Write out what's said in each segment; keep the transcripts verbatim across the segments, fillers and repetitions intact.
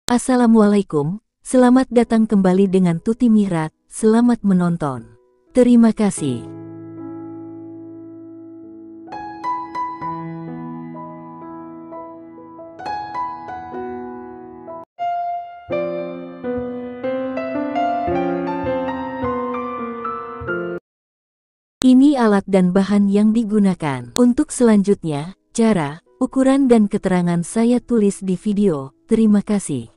Assalamualaikum, selamat datang kembali dengan Tuti Mihrat, selamat menonton. Terima kasih. Ini alat dan bahan yang digunakan. Untuk selanjutnya, cara, ukuran dan keterangan saya tulis di video. Terima kasih.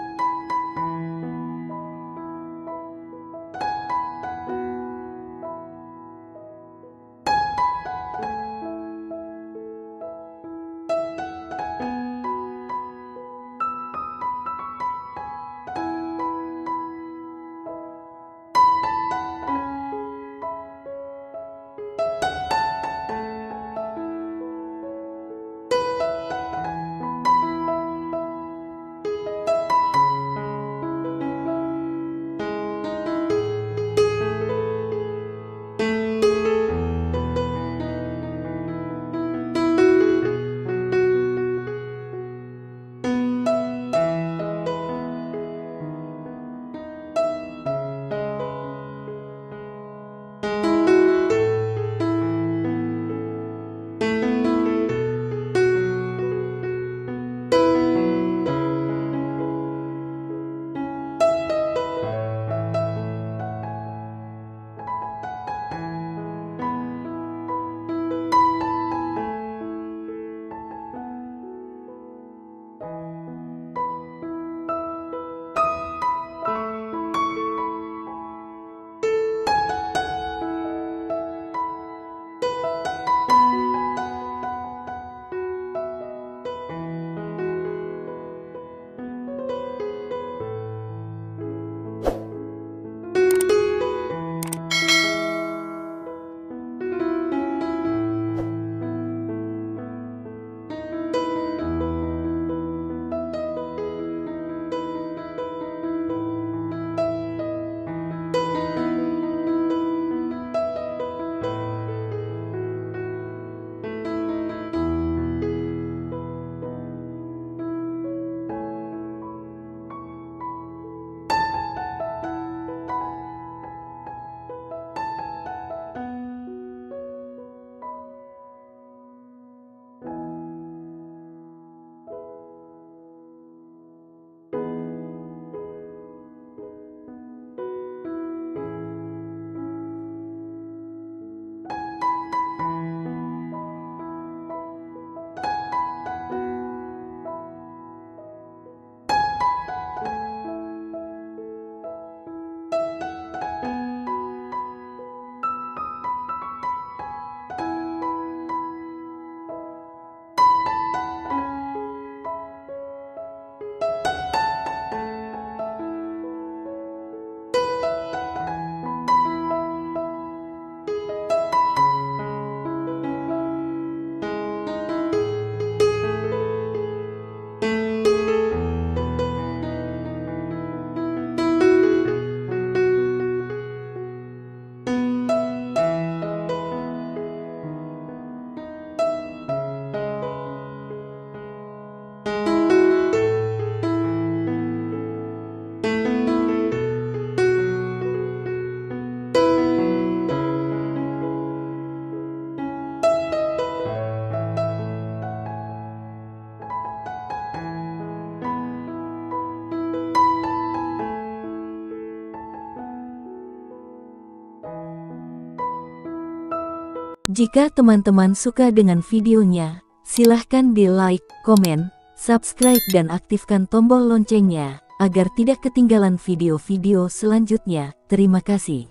Jika teman-teman suka dengan videonya, silahkan di like, komen, subscribe dan aktifkan tombol loncengnya, agar tidak ketinggalan video-video selanjutnya. Terima kasih.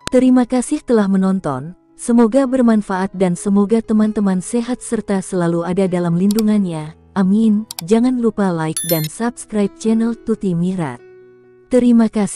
Terima kasih telah menonton, semoga bermanfaat dan semoga teman-teman sehat serta selalu ada dalam lindungannya. Amin. Jangan lupa like dan subscribe channel Tuti Mirat. Terima kasih.